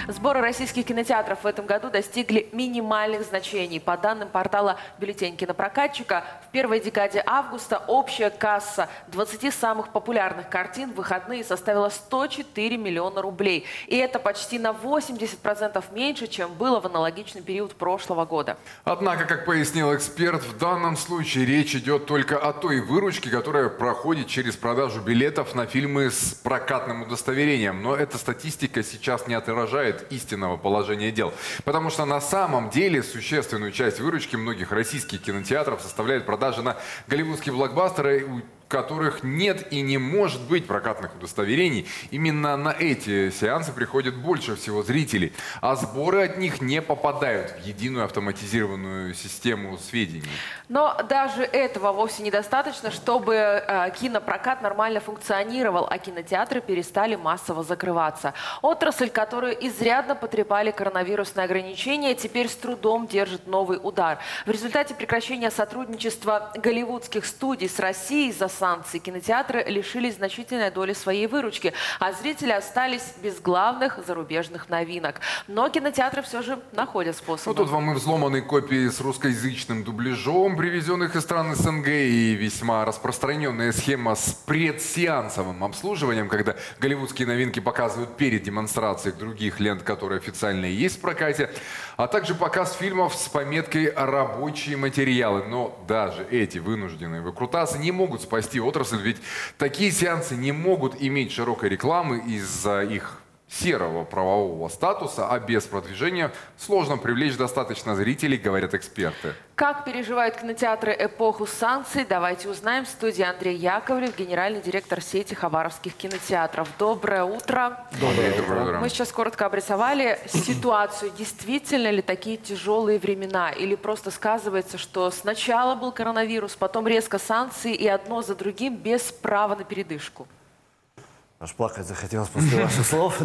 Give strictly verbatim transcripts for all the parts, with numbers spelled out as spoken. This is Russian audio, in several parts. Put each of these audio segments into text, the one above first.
Сборы российских кинотеатров в этом году достигли минимальных значений. По данным портала «Бюллетень кинопрокатчика», в первой декаде августа общая касса двадцати самых популярных картин в выходные составила сто четыре миллиона рублей. И это почти на восемьдесят процентов меньше, чем было в аналогичный период прошлого года. Однако, как пояснил эксперт, в данном случае речь идет только о той выручке, которая проходит через продажу билетов на фильмы с прокатным удостоверением. Но эта статистика сейчас не отражает истинного положения дел. Потому что на самом деле существенную часть выручки многих российских кинотеатров составляет продажа на голливудские блокбастеры, у которых нет и не может быть прокатных удостоверений. Именно на эти сеансы приходит больше всего зрителей, а сборы от них не попадают в единую автоматизированную систему сведений. Но даже этого вовсе недостаточно, чтобы э, кинопрокат нормально функционировал, а кинотеатры перестали массово закрываться. Отрасль, которую изрядно потрепали коронавирусные ограничения, теперь с трудом держит новый удар. В результате прекращения сотрудничества голливудских студий с Россией за санкций кинотеатры лишились значительной доли своей выручки, а зрители остались без главных зарубежных новинок. Но кинотеатры все же находят способы. Ну, тут вам и взломанные копии с русскоязычным дубляжом, привезенных из стран СНГ, и весьма распространенная схема с предсеансовым обслуживанием, когда голливудские новинки показывают перед демонстрацией других лент, которые официально и есть в прокате, а также показ фильмов с пометкой «рабочие материалы». Но даже эти вынужденные выкрутасы не могут спасти отрасль, ведь такие сеансы не могут иметь широкой рекламы из-за их серого правового статуса, а без продвижения сложно привлечь достаточно зрителей, говорят эксперты. Как переживают кинотеатры эпоху санкций, давайте узнаем. В студии Андрей Яковлев, генеральный директор сети хабаровских кинотеатров. Доброе утро. Доброе утро. Мы сейчас коротко обрисовали ситуацию. Действительно ли такие тяжелые времена? Или просто сказывается, что сначала был коронавирус, потом резко санкции и одно за другим без права на передышку? Аж плакать захотелось после ваших слов.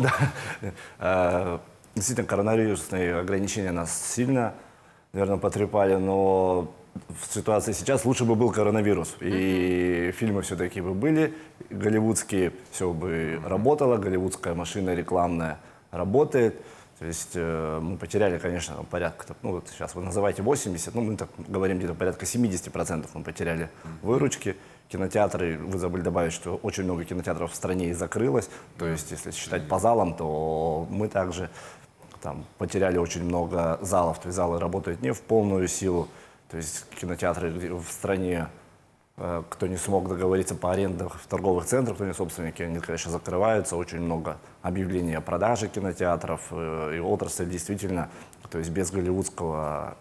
Действительно, коронавирусные ограничения нас сильно, наверное, потрепали, но в ситуации сейчас лучше бы был коронавирус. И фильмы все-таки бы были голливудские, все бы работало, голливудская машина рекламная работает. То есть э, мы потеряли, конечно, порядка, ну вот сейчас вы называете восемьдесят, ну мы так говорим, где-то порядка семидесяти процентов мы потеряли выручки. Кинотеатры, вы забыли добавить, что очень много кинотеатров в стране и закрылось. То есть, если считать по залам, то мы также там потеряли очень много залов. То есть залы работают не в полную силу. То есть кинотеатры в стране, э, кто не смог договориться по арендах в торговых центрах, кто не собственники, они, конечно, закрываются. Очень много объявлений о продаже кинотеатров. Э, и отрасль действительно, то есть без голливудского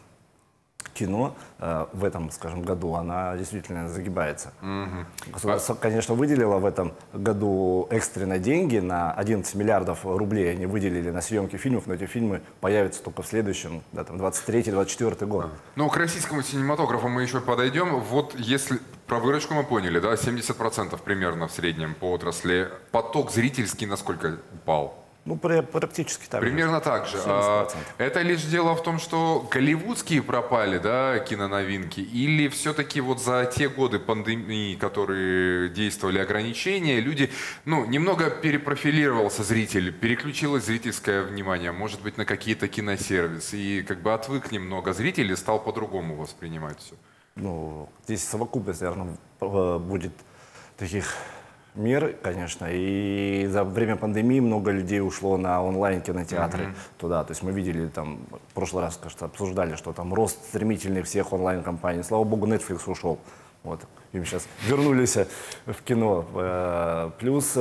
кино э, в этом, скажем, году, она действительно загибается. Mm-hmm. Государство, конечно, выделило в этом году экстренно деньги на одиннадцать миллиардов рублей. Они выделили на съемки фильмов, но эти фильмы появятся только в следующем, да, там, двадцать третий — двадцать четвёртый год. Ah. Ну, к российскому кинематографу мы еще подойдем. Вот если про выручку мы поняли, да, семьдесят процентов примерно в среднем по отрасли. Поток зрительский насколько упал? Ну, практически так Примерно же. так же. А, это лишь дело в том, что голливудские пропали, да, киноновинки, или все-таки вот за те годы пандемии, которые действовали ограничения, люди, ну, немного перепрофилировался зритель, переключилось зрительское внимание, может быть, на какие-то киносервисы, и как бы отвык немного зритель и стал по-другому воспринимать все. Ну, здесь совокупность, наверное, будет таких мер, конечно, и за время пандемии много людей ушло на онлайн-кинотеатры mm-hmm. туда. То есть мы видели там, в прошлый раз, кажется, обсуждали, что там рост стремительный всех онлайн-компаний. Слава богу, Netflix ушел. Вот, им сейчас вернулись в кино. Плюс,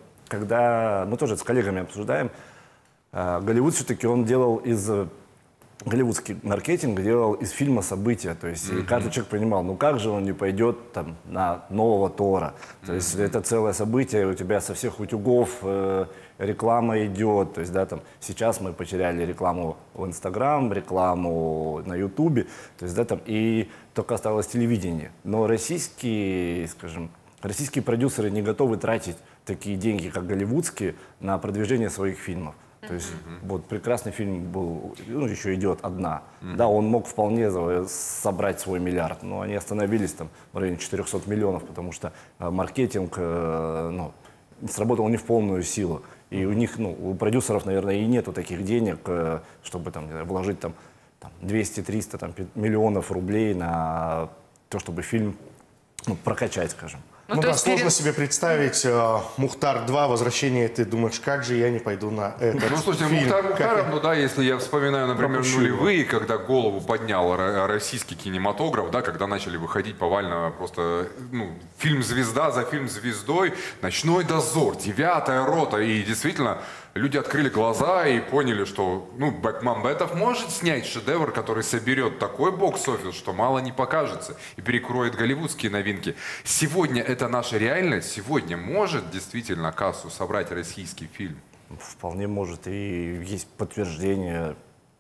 когда мы тоже с коллегами обсуждаем, Голливуд все-таки он делал из... Голливудский маркетинг делал из фильма события, то есть mm-hmm. каждый человек понимал, ну как же он не пойдет там на нового Тора, то mm-hmm. есть это целое событие, у тебя со всех утюгов э, реклама идет, то есть да, там сейчас мы потеряли рекламу в Инстаграм, рекламу на Ютубе, то есть да, там и только осталось телевидение, но российские, скажем, российские продюсеры не готовы тратить такие деньги, как голливудские, на продвижение своих фильмов. То есть mm-hmm. вот прекрасный фильм был, ну, еще идет «Одна». Mm-hmm. Да, он мог вполне собрать свой миллиард, но они остановились там в районе четырёхсот миллионов, потому что э, маркетинг, э, ну, сработал не в полную силу. И у них, ну, у продюсеров, наверное, и нету таких денег, э, чтобы там, не знаю, вложить там, там двести-триста там, миллионов рублей на то, чтобы фильм, ну, прокачать, скажем. Ну, ну да, сложно перед... себе представить э, Мухтар два, возвращение, ты думаешь, как же я не пойду на этот Ну, слушайте, фильм? Мухтар Мухтаров, как... ну да, если я вспоминаю, например, Пропущу нулевые, его. когда голову поднял российский кинематограф, да, когда начали выходить повально просто, ну, фильм «Звезда» за фильм «Звездой», «Ночной дозор», «Девятая рота», и действительно... Люди открыли глаза и поняли, что, ну, Бекмамбетов может снять шедевр, который соберет такой бокс-офис, что мало не покажется и перекроет голливудские новинки. Сегодня это наша реальность. Сегодня может действительно кассу собрать российский фильм? Вполне может. И есть подтверждения,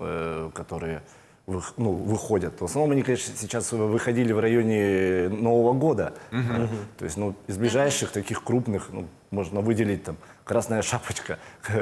э, которые вы, ну, выходят. В основном они, конечно, сейчас выходили в районе Нового года. Uh-huh. То есть, ну, из ближайших таких крупных, ну, можно выделить там «Красная шапочка».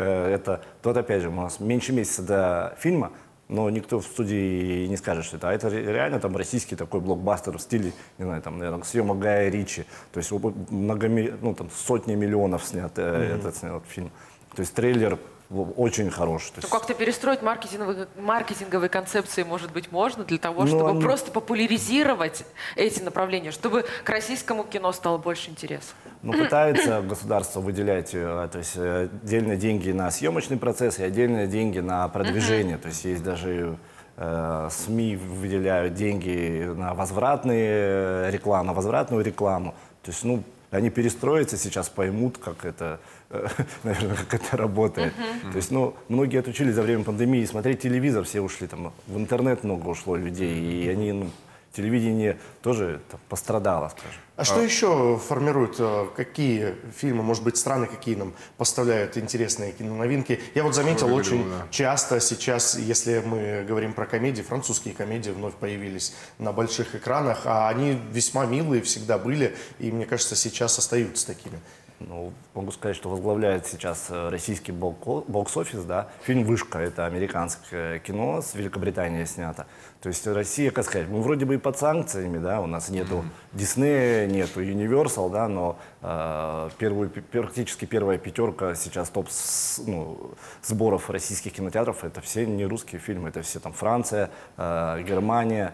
Это тот, опять же, у нас меньше месяца до фильма, но никто в студии не скажет, что это. А это реально там российский такой блокбастер в стиле, не знаю, там, наверное, съемок Гая Ричи. То есть многоми, ну, там, сотни миллионов снят mm-hmm. этот снят фильм. То есть трейлер очень хороший. Ну, как-то перестроить маркетинговые, маркетинговые концепции, может быть, можно для того, ну, чтобы они... просто популяризировать эти направления, чтобы к российскому кино стало больше интереса. Ну, пытается государство выделять, то есть отдельные деньги на съемочный процесс и отдельные деньги на продвижение. Uh-huh. То есть есть даже э, СМИ выделяют деньги на возвратные рекламу, на возвратную рекламу. То есть, ну, они перестроятся сейчас, поймут, как это, э, наверное, как это работает. Uh-huh. То есть, ну, многие отучились за время пандемии смотреть телевизор, все ушли там, в интернет много ушло людей, и они, ну, телевидение тоже там пострадало, скажем. А, а что еще формирует, какие фильмы, может быть, страны, какие нам поставляют интересные киноновинки? Я вот заметил, Ой, очень да. часто сейчас, если мы говорим про комедии, французские комедии вновь появились на больших экранах, а они весьма милые всегда были, и, мне кажется, сейчас остаются такими. Ну, могу сказать, что возглавляет сейчас российский бокс-офис, да. Фильм «Вышка» — это американское кино, с Великобритании снято. То есть Россия, как сказать, мы вроде бы и под санкциями, да, у нас нету Диснея, нету Universal, да, но э, первую, практически первая пятерка сейчас топ с, ну, сборов российских кинотеатров — это все не русские фильмы, это все там Франция, э, Германия,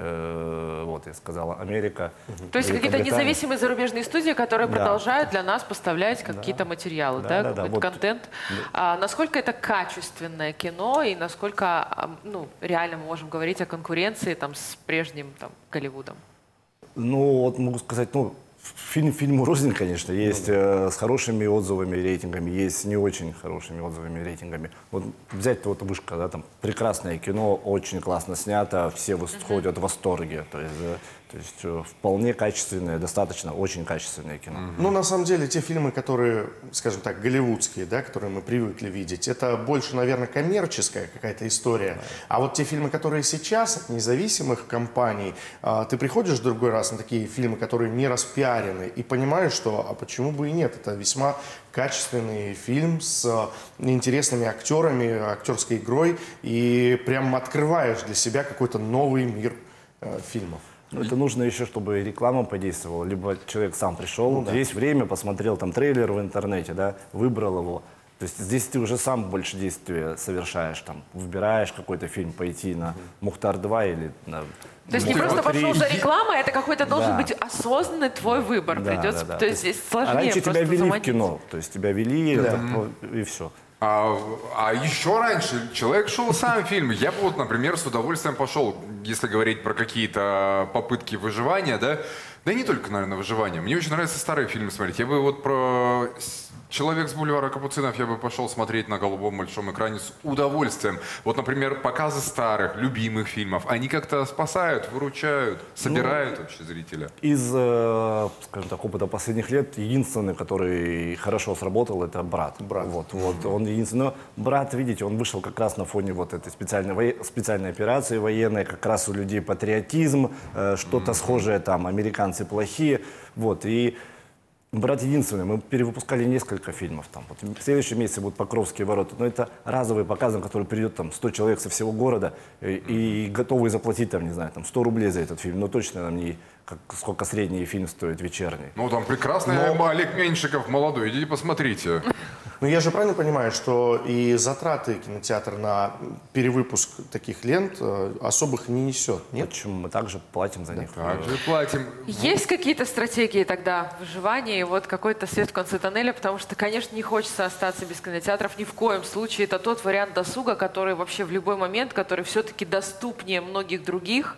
э, вот я сказала, Америка. То есть какие-то независимые зарубежные студии, которые да. продолжают для нас поставлять какие-то да. материалы, да, да, да, какой-то да, вот. контент. Да. А, насколько это качественное кино и насколько, ну, реально мы можем говорить о конкуренции там с прежним там Голливудом? Ну, вот могу сказать, ну, фильм фильму рознь, конечно. Есть ну, да. э, с хорошими отзывами, рейтингами, есть с не очень хорошими отзывами, рейтингами. Вот взять вот «Вышка», да, там прекрасное кино, очень классно снято, все ходят в восторге. То есть, э, то есть э, вполне качественное, достаточно, очень качественное кино. Mm-hmm. Ну, на самом деле, те фильмы, которые, скажем так, голливудские, да, которые мы привыкли видеть, это больше, наверное, коммерческая какая-то история. Yeah. А вот те фильмы, которые сейчас от независимых компаний, э, ты приходишь в другой раз на такие фильмы, которые не распиарены, и понимаешь, что, а почему бы и нет, это весьма качественный фильм с интересными актерами, актерской игрой, и прям открываешь для себя какой-то новый мир э, фильмов. Ну, это нужно еще, чтобы реклама подействовала, либо человек сам пришел, ну, да. есть время, посмотрел там трейлер в интернете, да, выбрал его. То есть здесь ты уже сам больше действия совершаешь, там, выбираешь какой-то фильм пойти на «Мухтар два» или на... То есть не просто пошел за рекламой, это какой-то должен да. быть осознанный твой выбор. Да, придется, да, да. То есть здесь сложнее а раньше просто тебя вели заманить. в кино, то есть тебя вели, да. это, и все. А, а еще раньше человек шел сам в фильм. Я бы вот, например, с удовольствием пошел, если говорить про какие-то попытки выживания, да, да и не только, наверное, выживания. Мне очень нравятся старые фильмы смотреть. Я бы вот про «Человек с бульвара Капуцинов» я бы пошел смотреть на голубом большом экране с удовольствием. Вот, например, показы старых, любимых фильмов, они как-то спасают, выручают, собирают ну, вообще зрителя. Из, э, скажем так, опыта последних лет единственный, который хорошо сработал, это «Брат». Брат. Вот, вот, он единственный. Но «Брат», видите, он вышел как раз на фоне вот этой специальной, специальной операции военной, как раз у людей патриотизм, э, что-то mm-hmm. схожее там, американцы плохие, вот, и брать единственное, мы перевыпускали несколько фильмов. Там. Вот в следующем месяце будут «Покровские ворота». Но это разовый показ, на который придет там сто человек со всего города и, и готовы заплатить, там, не знаю, там, сто рублей за этот фильм. Но точно нам не как, сколько средний фильм стоит вечерний. Ну, там прекрасный Но- Олег Меньшиков, молодой. Идите посмотрите. Ну, я же правильно понимаю, что и затраты кинотеатр на перевыпуск таких лент э, особых не несет, нет? Почему мы также платим за них? Также платим. Есть какие-то стратегии тогда выживания и вот какой-то свет в конце тоннеля, потому что, конечно, не хочется остаться без кинотеатров ни в коем случае. Это тот вариант досуга, который вообще в любой момент, который все-таки доступнее многих других.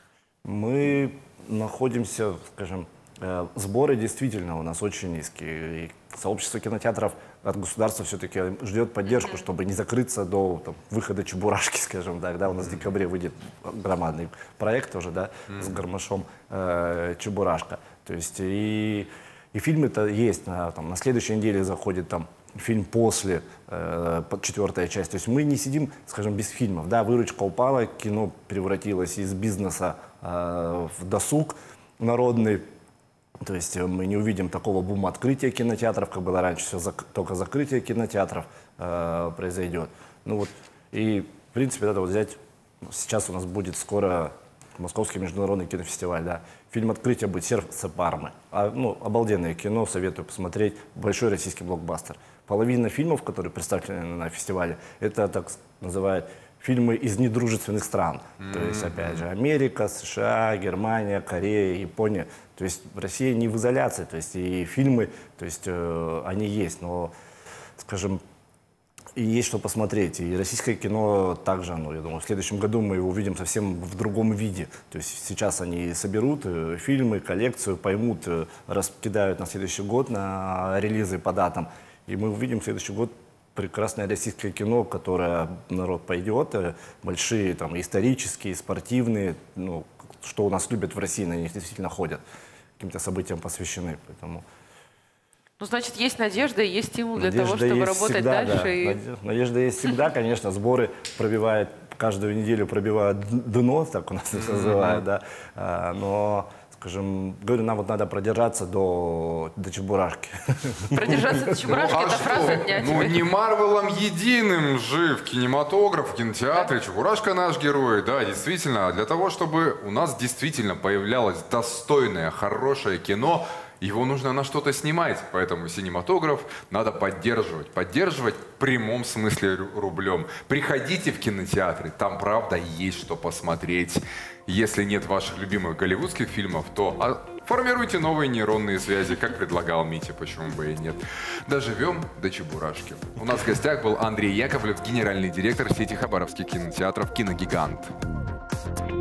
Мы находимся, скажем, э, сборы действительно у нас очень низкие. И сообщество кинотеатров от государства все-таки ждет поддержку, чтобы не закрыться до там, выхода «Чебурашки», скажем так. Да, у нас в декабре выйдет громадный проект уже, да, с Гармашом э, «Чебурашка». То есть и, и фильмы-то есть. На, там, на следующей неделе заходит там фильм «После», э, под четвертая часть. То есть мы не сидим, скажем, без фильмов. Да, выручка упала, кино превратилось из бизнеса э, в досуг народный. То есть мы не увидим такого бума открытия кинотеатров, как было раньше. Все зак- только закрытие кинотеатров э, произойдет. Ну вот, и, в принципе, это вот взять... Сейчас у нас будет скоро Московский международный кинофестиваль, да. Фильм открытия будет «Сердце Пармы». А, ну, обалденное кино, советую посмотреть. Большой российский блокбастер. Половина фильмов, которые представлены на фестивале, это, так называют, фильмы из недружественных стран. Mm-hmm. То есть, опять же, Америка, США, Германия, Корея, Япония. То есть Россия не в изоляции. То есть и фильмы, то есть э, они есть, но, скажем, и есть что посмотреть. И российское кино также, ну, я думаю, в следующем году мы его увидим совсем в другом виде. То есть сейчас они соберут э, фильмы, коллекцию, поймут, э, раскидают на следующий год на релизы по датам. И мы увидим в следующий год прекрасное российское кино, которое народ пойдет, э, большие там исторические, спортивные, ну, что у нас любят в России, на них действительно ходят, каким-то событиям посвящены. Поэтому... Ну, значит, есть надежда и есть стимул для Надежда того, чтобы есть работать всегда, дальше. да. И... Наде- Надежда есть всегда, конечно. Сборы пробивают, каждую неделю пробивают д- дно, так у нас это называют, да. А, но, скажем, говорю, нам вот надо продержаться до, до Чебурашки. Продержаться до Чебурашки, Ну, а это что? фраза дня. Ну, тебе. не Марвелом единым жив кинематограф, в кинотеатре. Чебурашка наш герой, да, действительно. А для того, чтобы у нас действительно появлялось достойное, хорошее кино, его нужно на что-то снимать. Поэтому синематограф надо поддерживать. Поддерживать в прямом смысле ру- рублем. Приходите в кинотеатры, там правда есть что посмотреть. Если нет ваших любимых голливудских фильмов, то а, формируйте новые нейронные связи, как предлагал Митя, почему бы и нет. Доживем до Чебурашки. У нас в гостях был Андрей Яковлев, генеральный директор сети хабаровских кинотеатров «Киногигант».